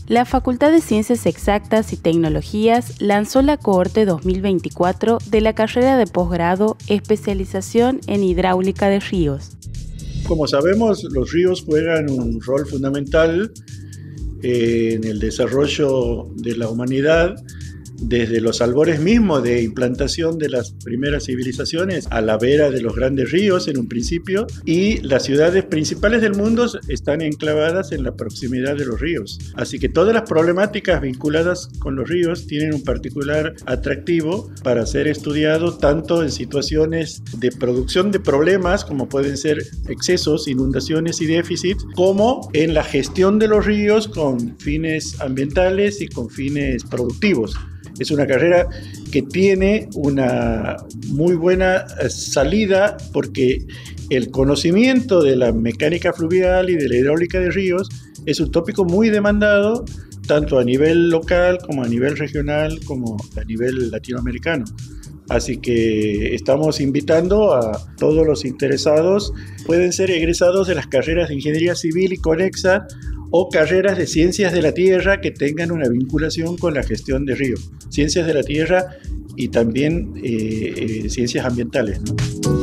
La Facultad de Ciencias Exactas y Tecnologías lanzó la cohorte 2024 de la carrera de posgrado Especialización en Hidráulica de Ríos. Como sabemos, los ríos juegan un rol fundamental en el desarrollo de la humanidad, desde los albores mismos de implantación de las primeras civilizaciones a la vera de los grandes ríos en un principio, y las ciudades principales del mundo están enclavadas en la proximidad de los ríos. Así que todas las problemáticas vinculadas con los ríos tienen un particular atractivo para ser estudiado tanto en situaciones de producción de problemas como pueden ser excesos, inundaciones y déficits, como en la gestión de los ríos con fines ambientales y con fines productivos. Es una carrera que tiene una muy buena salida porque el conocimiento de la mecánica fluvial y de la hidráulica de ríos es un tópico muy demandado tanto a nivel local como a nivel regional como a nivel latinoamericano. Así que estamos invitando a todos los interesados. Pueden ser egresados de las carreras de Ingeniería Civil y Conexa o carreras de Ciencias de la Tierra que tengan una vinculación con la gestión de ríos. Ciencias de la Tierra y también ciencias ambientales, ¿no?